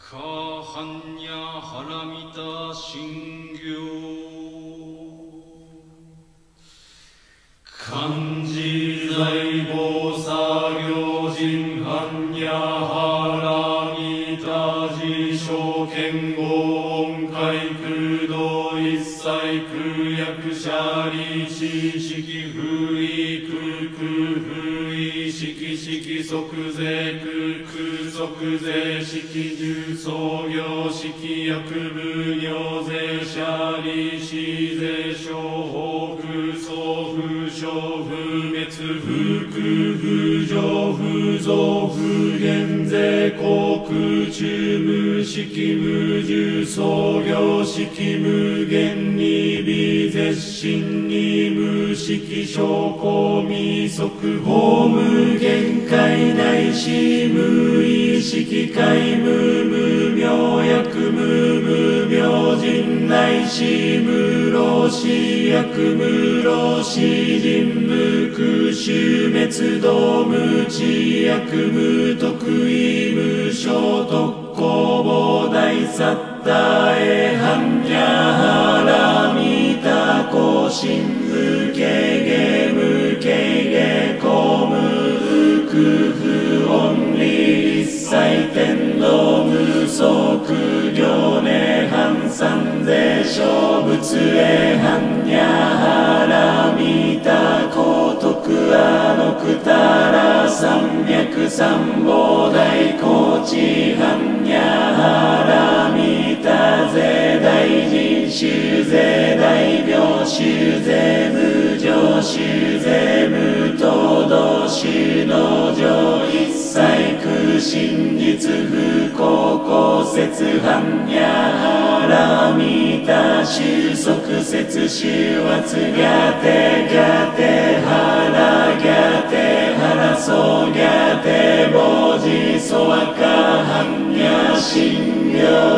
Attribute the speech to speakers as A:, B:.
A: カーハンニャハラミタ神行漢字財宝作業人般若ハラミタ自称剣豪音階空洞一切空役者利子式不意空空不意式式即税空空即税式重創業式薬部尿税者利子税商法空送不商不滅不空不上不増不減税航空中無式無重創業式無限に微絶心に無式証拠未速法無限界内し無意識界無無明薬無無明人内し無老死薬無老死人無空襲滅道無知薬無得意無所特攻膨大サッタエハンニャハラミタコシン無形ゲ無形ゲコ無空不音理一切天道無足行涅槃三税小仏エハンニャハラミタ高徳アノクタラ三脈三膨大高知ハンニャハラミタ税大人衆税大病衆税無常衆税無東道衆道場一切空真実不公公説般若ハラミタ収束説収圧ギャテギャテハラギャテハラソギャテボジソワカ般若心経